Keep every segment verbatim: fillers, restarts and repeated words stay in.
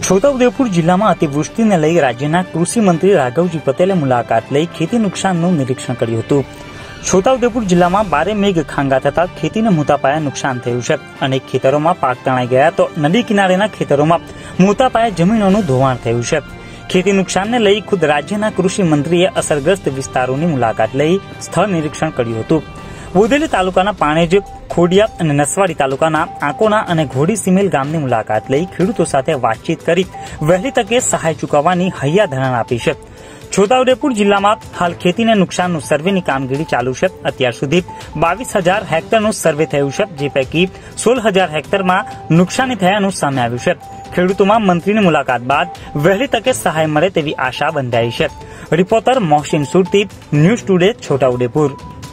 છોટાઉદેપુર જિલ્લામાં અતિવૃષ્ટિને લઈ રાજ્યના કૃષિ મંત્રી રાઘવજી પટેલે મુલાકાત લઈ ખેતી નુકસાનનું નિરીક્ષણ કર્યું હતું। છોટાઉદેપુર જિલ્લામાં ભારે મેઘ ખાંગા થતા ખેતીને મોટા પાયે નુકસાન થયું છે। અનેક ખેતરોમાં પાક તણાઈ ગયા તો નદી કિનારેના ખેતરોમાં મોટા પાયે જમીનોનું ધોવાણ થયું છે। ખેતી નુકસાનને લઈ ખુદ રાજ્યના કૃષિ મંત્રીએ અસરગ્રસ્ત વિસ્તારોની મુલાકાત લઈ સ્થળ નિરીક્ષણ કર્યું હતું। બોદેલી તાલુકાના પાણેજ, ખોડિયા અને નસવાડી તાલુકાના આંકોના અને ઘોડી સિમેલ ગામની મુલાકાત લઈ ખેડૂતો સાથે વાતચીત કરી વહેલી તકે સહાય ચૂકવવાની હૈયાધારણ આપી છે। છોટાઉદેપુર જિલ્લામાં હાલ ખેતીને નુકસાનનું સર્વેની કામગીરી ચાલુ છે। અત્યાર સુધી બાવીસ હજાર હેક્ટરનું સર્વે થયું છે, જે પૈકી સોળ હજાર હેક્ટરમાં નુકસાની થયાનું સામે આવ્યું છે। ખેડૂતોમાં મંત્રીની મુલાકાત બાદ વહેલી તકે સહાય મળે તેવી આશા બંધાઈ છે। Reporter Mohsin Surti, news today, Chhota Udepur.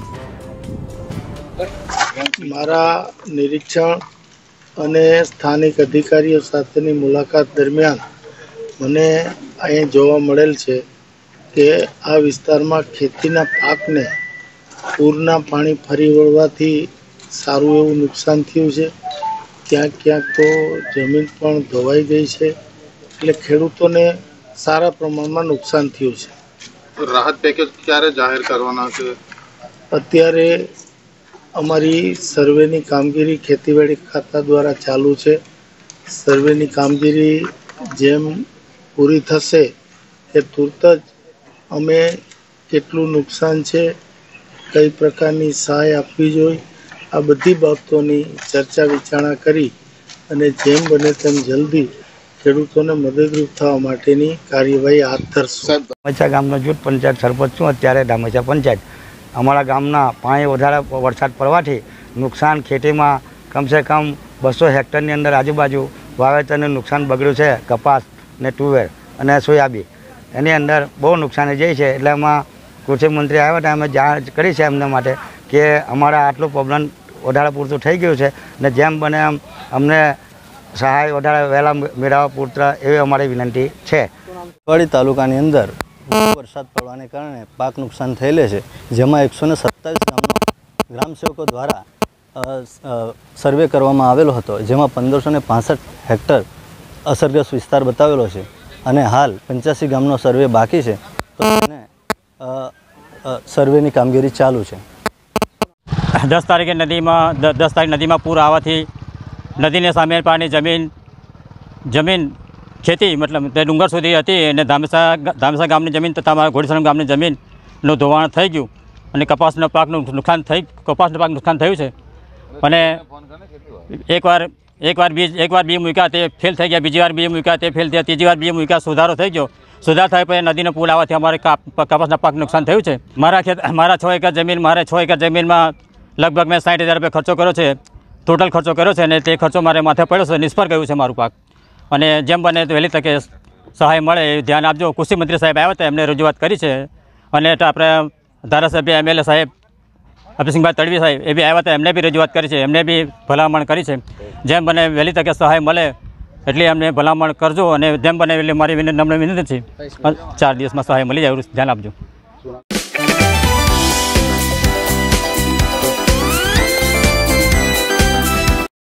મારા નિરીક્ષણ અને સ્થાનિક અધિકારીઓ સાથેની મુલાકાત દરમિયાન મને અહીં જોવા મળેલ છે કે આ વિસ્તારમાં ખેતીના પાકને પૂરના પાણી ફરી વળવાથી સારું એવું નુકસાન થયું છે। ક્યાંક ક્યાંક તો જમીન પણ ધોવાઈ ગઈ છે, એટલે ખેડૂતોને સારા પ્રમાણમાં નુકસાન થયું છે। રાહત પેકેજ ક્યારે જાહેર કરવાના છે? અત્યારે અમારી સર્વેની કામગીરી ખેતીવાડી ખાતા દ્વારા ચાલુ છે। સર્વેની કામગીરી જેમ પૂરી થશે કે તુરત જ અમે કેટલું નુકસાન છે, કઈ પ્રકારની સહાય આપવી જોઈએ, આ બધી બાબતોની ચર્ચા વિચારણા કરી અને જેમ બને તેમ જલ્દી ખેડૂતોને મદદરૂપ થવા માટેની કાર્યવાહી હાથ ધરશું। ડામચા ગામનો જૂથ પંચાયત સરપંચ છું। અત્યારે ડામચા પંચાયત અમારા ગામના પાણી વધારે વરસાદ પડવાથી નુકસાન ખેતીમાં કમસે કમ બસો હેક્ટરની અંદર આજુબાજુ વાવેતરનું નુકસાન બગડ્યું છે। કપાસ ને તુવેર અને સોયાબીન એની અંદર બહુ નુકસાની જાય છે। એટલે એમાં કૃષિ મંત્રી આવ્યા હતા, અમે જાણ કરી છે એમના માટે કે અમારા આટલું પ્રોબ્લેમ વધારે પૂરતું થઈ ગયું છે ને જેમ બને એમ અમને સહાય વધારે વહેલા મેળવવા પૂરતા એવી અમારી વિનંતી છે। નસવાડી તાલુકાની અંદર વરસાદ પડવાને કારણે પાક નુકસાન થયેલે છે, જેમાં એકસો ને સત્તાવીસ ગામના ગ્રામસેવકો દ્વારા સર્વે કરવામાં આવેલો હતો, જેમાં પંદરસો ને પાસઠ હેક્ટર અસરગ્રસ્ત વિસ્તાર બતાવેલો છે અને હાલ પંચ્યાસી ગામનો સર્વે બાકી છે, તો તેને સર્વેની કામગીરી ચાલુ છે। દસ તારીખે નદીમાં દસ તારીખ નદીમાં પૂર આવવાથી નદીને સામે પાણી જમીન જમીન ખેતી મતલબ તે ડુંગર સુધી હતી અને ધામેસા ધામેસા ગામની જમીન તથા અમારા ઘોડીસણ ગામની જમીનનું ધોવાણ થઈ ગયું અને કપાસના પાકનું નુકસાન થઈ કપાસના પાક નુકસાન થયું છે। અને એકવાર એકવાર બીજ એકવાર બી મૂક્યા તે ફેલ થઈ ગયા, બીજી વાર બી મૂક્યા તે ફેલ થયા, ત્રીજી વાર બી મૂક્યા સુધારો થઈ ગયો। સુધાર થાય પછી નદીનો પુલ આવવાથી અમારે કપાસના પાક નુકસાન થયું છે। મારા ખેત મારા છ એકર જમીન મારે છ એકર જમીનમાં લગભગ મેં સાઠ હજાર રૂપિયા ખર્ચો કર્યો છે, ટોટલ ખર્ચો કર્યો છે અને તે ખર્ચો મારે માથે પડ્યો છે, નિષ્ફળ ગયું છે મારું પાક। અને જેમ બને તો વહેલી તકે સહાય મળે એ ધ્યાન આપજો। કૃષિ મંત્રી સાહેબ આવ્યા હતા, એમને રજૂઆત કરી છે અને આપણે ધારાસભ્ય એમએલએ સાહેબ અભિસિંહભાઈ તડવી સાહેબ એ બી આવ્યા હતા, એમને બી રજૂઆત કરી છે, એમને બી ભલામણ કરી છે। જેમ બને વહેલી તકે સહાય મળે એટલી અમને ભલામણ કરજો અને જેમ બને એટલે મારી વિનંતી નમ્ર વિનંતી છે ચાર દિવસમાં સહાય મળી જાય એવું ધ્યાન આપજો।